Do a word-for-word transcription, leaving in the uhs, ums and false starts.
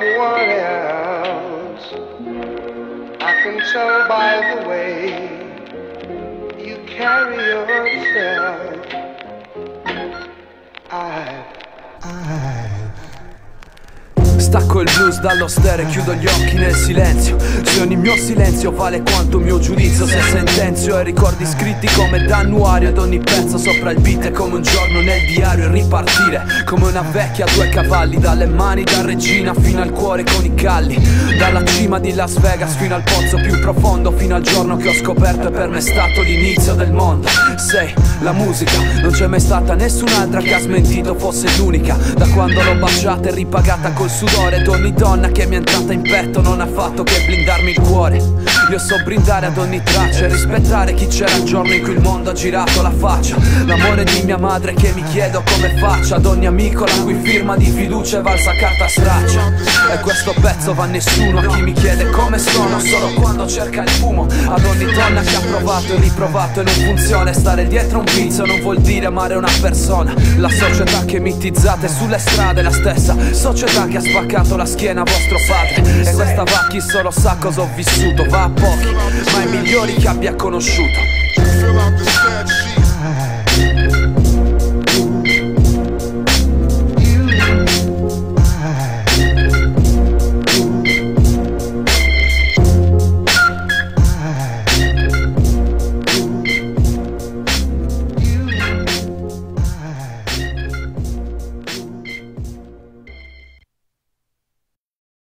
anyone else. I can tell by the way you carry yourself. I, I Stacco il blues dallo stereo e chiudo gli occhi nel silenzio. Se ogni mio silenzio vale quanto mio giudizio, se sentenzio e ricordi scritti come d'annuario, ed ogni pezzo sopra il beat è come un giorno nel diario. E ripartire come una vecchia a due cavalli, dalle mani da regina fino al cuore con i calli, dalla cima di Las Vegas fino al pozzo più profondo, fino al giorno che ho scoperto e per me è stato l'inizio del mondo. Sei la musica, non c'è mai stata nessun'altra che ha smentito fosse l'unica. Da quando l'ho baciata e ripagata col sudore, ed ogni donna che mi è entrata in petto non ha fatto che blindarmi il cuore. Io so brindare ad ogni traccia e rispettare chi c'era il giorno in cui il mondo ha girato la faccia. L'amore di mia madre che mi chiedo come faccia, ad ogni amico la cui firma di fiducia è valsa carta straccia. E questo pezzo va a nessuno, a chi mi chiede come sono solo quando cerca il fumo. Ad ogni donna che ha provato e riprovato e non funziona. Stare dietro un vizio non vuol dire amare una persona. La società che mitizzate sulle strade è la stessa società che ha spaccato la schiena a vostro padre. E questa va a chi solo sa cosa ho vissuto, va a pochi, ma ai migliori che abbia conosciuto.